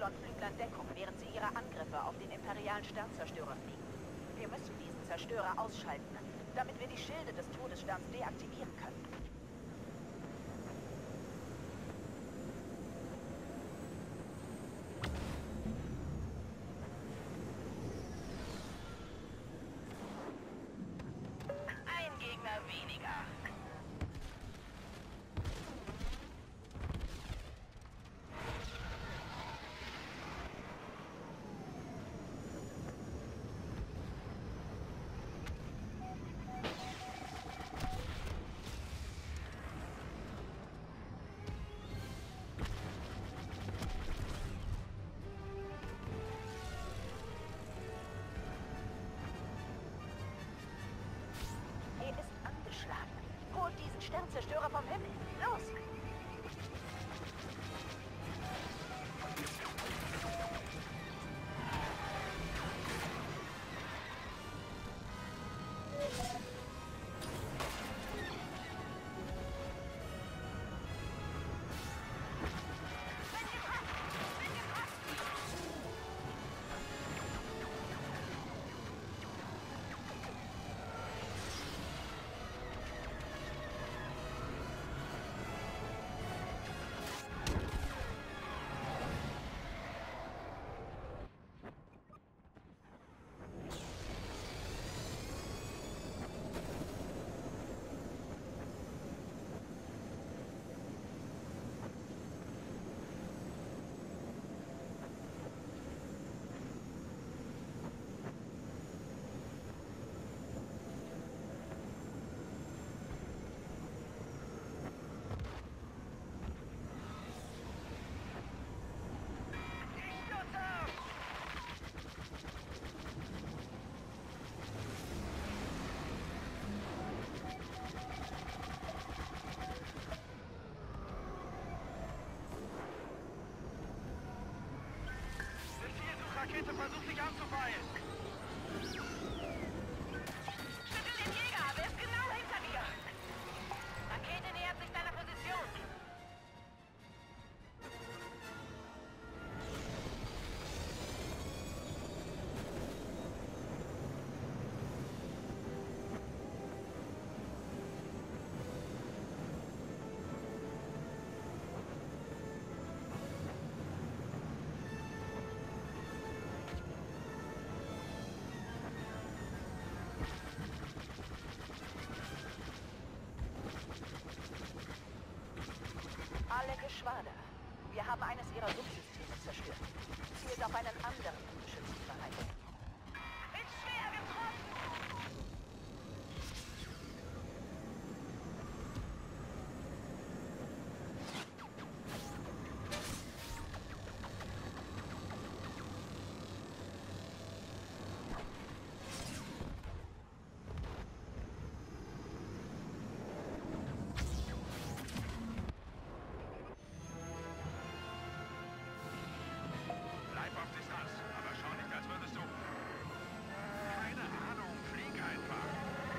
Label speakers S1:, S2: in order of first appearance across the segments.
S1: Sturmflüglern Deckung, während sie ihre Angriffe auf den imperialen Sternzerstörer fliegen. Wir müssen diesen Zerstörer ausschalten, damit wir die Schilde des Todessterns deaktivieren können. Ein Gegner weniger. Er ist angeschlagen. Holt diesen Sternzerstörer vom Himmel. Los!
S2: Rakete versucht sich anzupeilen.
S1: Schüttel den Jäger, er ist genau hinter dir. Rakete nähert sich deiner Position. Alle Geschwader. Wir haben eines ihrer Subsysteme zerstört. Zielt auf einen anderen Geschützbereich. Ist schwer getroffen!
S2: Bleib auf Distanz, aber schau nicht, als würdest du... Keine Ahnung, flieg einfach.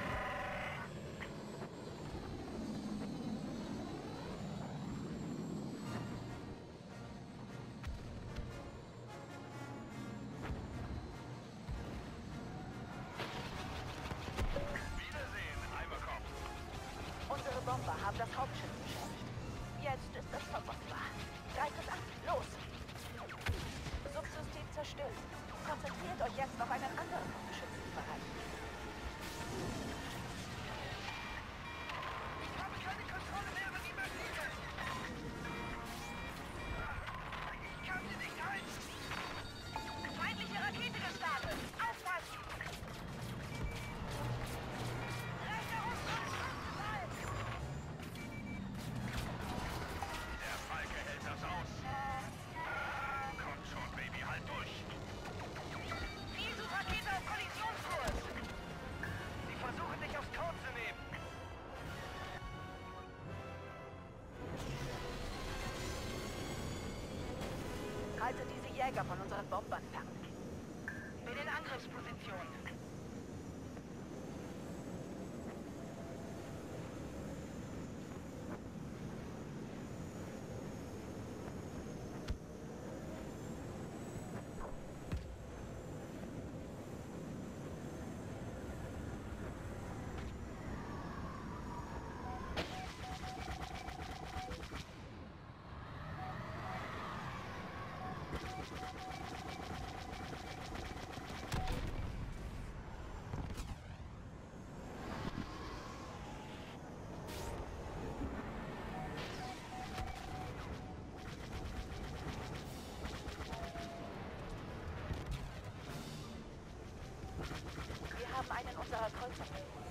S2: Wiedersehen, Ivercop.
S1: Unsere Bomber haben das Hauptschiff beschädigt. Jetzt ist es verwundbar. Greift es an. Los! Subsystem zerstört. Konzentriert euch jetzt auf einen anderen geschützten Bereich.
S2: Ich habe keine Kontrolle mehr über die Maschine. Ich kann sie nicht halten.
S1: Feindliche Rakete gestartet. Aufpassen! Rechter Rüstungsfall!
S2: Der Falke hält das aus. Kommt schon, Baby, halt durch.
S1: Rakete auf Kollisionskurs!
S2: Sie versuchen dich aufs Korn zu nehmen.
S1: Halte diese Jäger von unseren Bombern fern. Bin in Angriffsposition. unserer Kreuzer.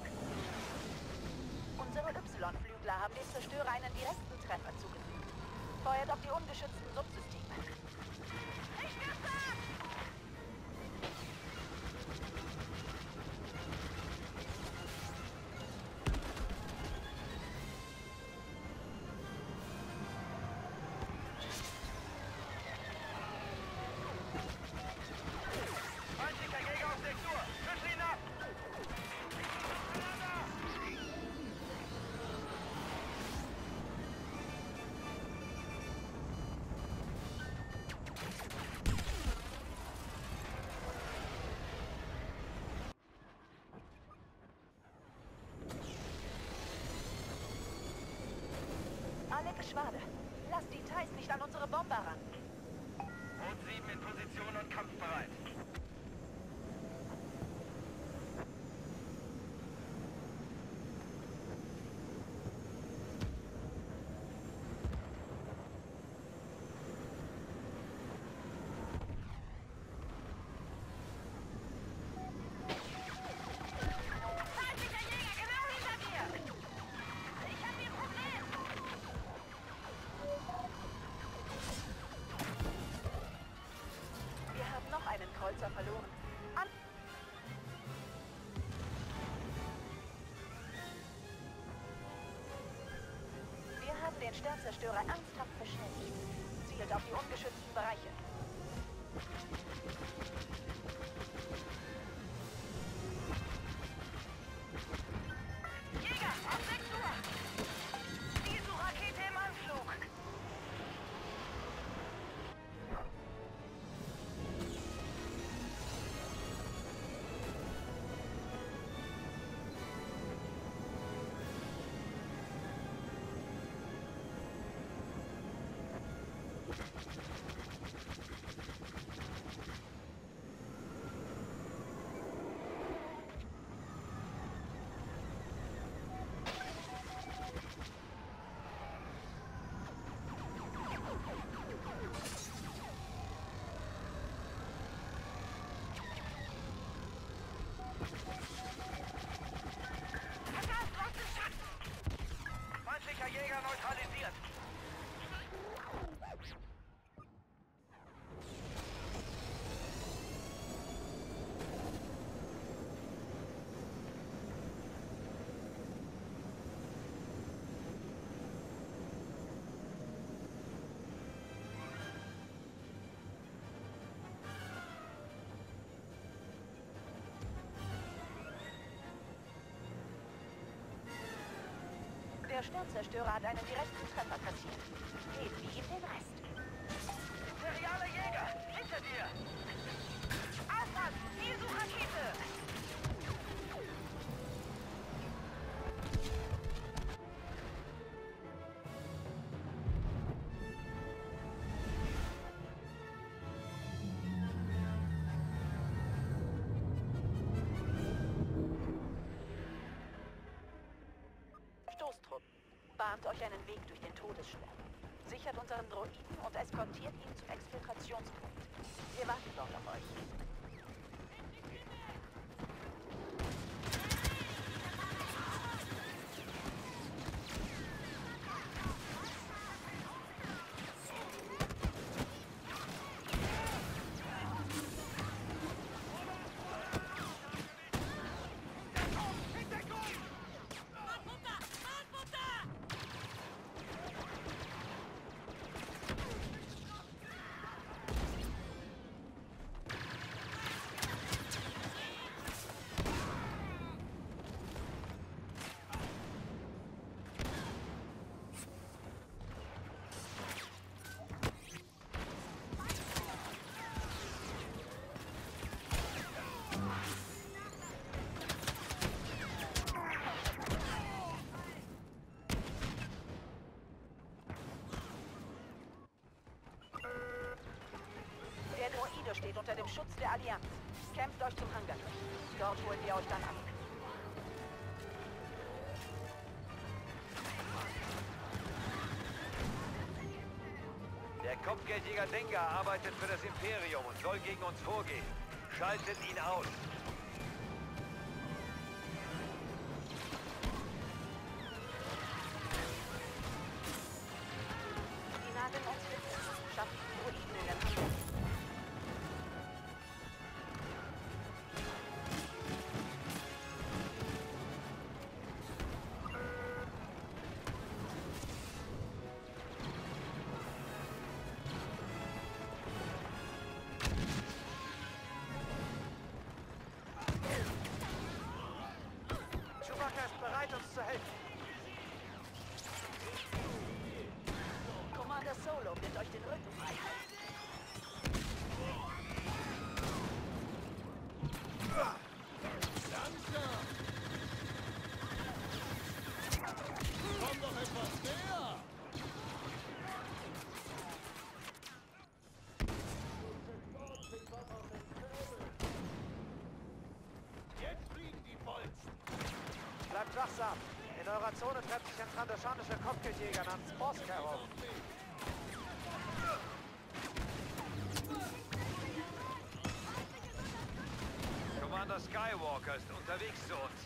S1: Unsere Y-Flügler haben dem Zerstörer einen direkten Treffer zugefügt. Feuert auf die ungeschützten Subsysteme. Ich werde ab!
S2: Feindlicher Jäger auf 6 Uhr! Schüsse ihn ab!
S1: Alle Geschwader, lasst die Thais nicht an unsere Bomber ran.
S2: Rot 7 in Position und kampfbereit.
S1: Feindlicher Jäger, genau hinter dir! Ich hab hier ein Problem! Wir haben noch einen Kreuzer verloren. Wir haben den Sternzerstörer ernsthaft beschädigt. Zielt auf die ungeschützten Bereiche. Jäger, auf 6 Uhr! ISU-Rakete im Anflug!
S2: Feindlicher Jäger neutralisiert.
S1: Der Sternzerstörer hat einen direkten Treffer kassiert. Geben wir ihm den Rest.
S2: Imperiale Jäger, hinter dir!
S1: Aufpassen! ISU-Rakete! Stoßtruppen. Bahnt euch einen Weg durch den Todesstern. Sichert unseren Droiden und eskortiert ihn zum Exfiltrationspunkt. Wir warten dort auf euch. Der Droide steht unter dem Schutz der Allianz. Kämpft euch zum Hangar durch. Dort holen wir euch dann ab.
S3: Der Kopfgeldjäger Dengar arbeitet für das Imperium und soll gegen uns vorgehen. Schaltet ihn aus. bereit, uns zu helfen.
S1: Commander Solo wird euch den Rücken frei halten.
S4: Langsam! Komm doch etwas näher! Jetzt fliegen die Bolzen!
S3: Bleibt wachsam. In eurer Zone treibt sich ein trandoshanischer Kopfgeldjäger namens Bosk herum. Commander Skywalker ist unterwegs zu uns.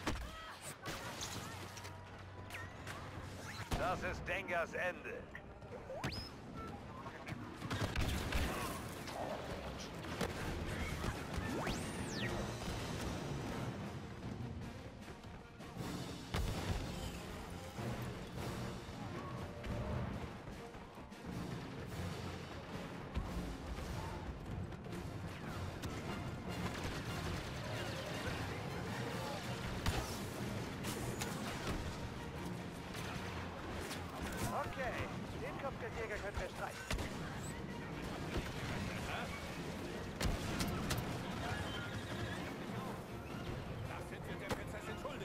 S3: Das ist Dengas Ende. Okay, den Kopfgeldjäger können wir streichen.
S4: Das sind wir der Prinzessin schuldig!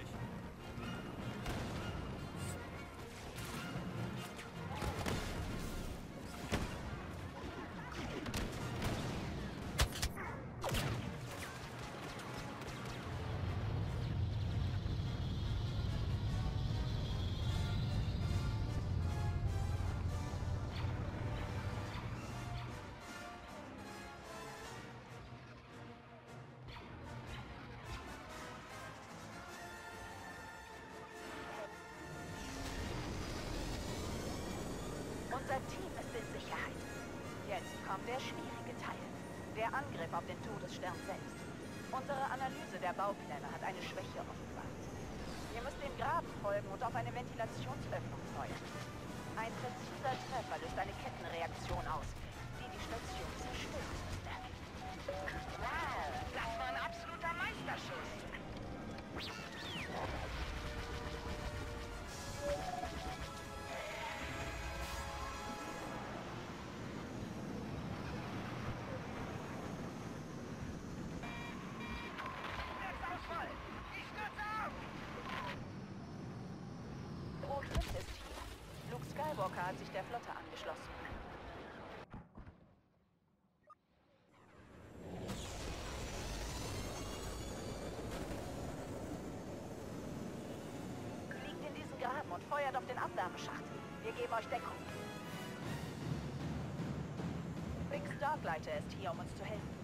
S1: Unser Team ist in Sicherheit. Jetzt kommt der schwierige Teil. Der Angriff auf den Todesstern selbst. Unsere Analyse der Baupläne hat eine Schwäche offenbart. Wir müssen dem Graben folgen und auf eine Ventilationsöffnung steuern. Ein präziser Treffer löst eine Kettenreaktion aus, die die Station zerstört. Wow, das war ein absoluter Meisterschuss. Rot-5 ist hier. Luke Skywalker hat sich der Flotte angeschlossen. Fliegt in diesen Graben und feuert auf den Abwärmeschacht. Wir geben euch Deckung. Big Starklighter ist hier, um uns zu helfen.